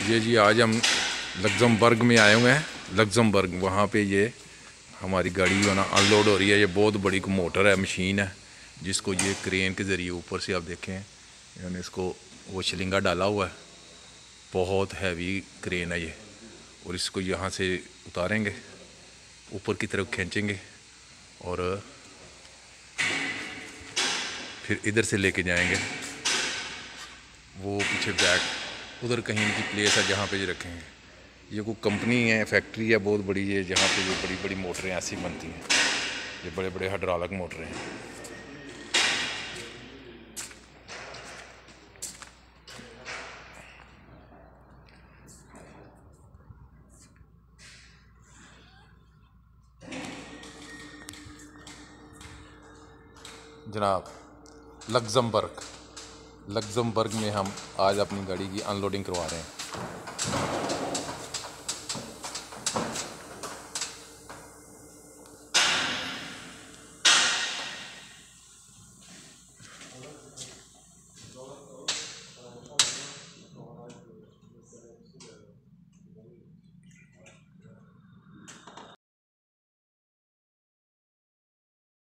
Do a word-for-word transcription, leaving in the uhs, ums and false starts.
ये जी आज हम लग्जमबर्ग में आए हुए हैं। लग्जमबर्ग वहाँ पे ये हमारी गाड़ी जो है ना अनलोड हो रही है। ये बहुत बड़ी मोटर है, मशीन है, जिसको ये क्रेन के ज़रिए ऊपर से आप देखें यानी इसको वो शलिंगा डाला हुआ है। बहुत हैवी क्रेन है ये, और इसको यहाँ से उतारेंगे, ऊपर की तरफ खींचेंगे और फिर इधर से लेके जाएंगे। वो पीछे बैक उधर कहीं इनकी प्लेस है जहाँ पे ये रखेंगे। ये कोई कंपनी है, फैक्ट्री है बहुत बड़ी है, जहाँ पे ये बड़ी बड़ी मोटरें ऐसी बनती हैं। ये बड़े बड़े हाइड्रोलिक मोटरें हैं। जनाब लग्जमबर्ग लग्जमबर्ग में हम आज अपनी गाड़ी की अनलोडिंग करवा रहे हैं।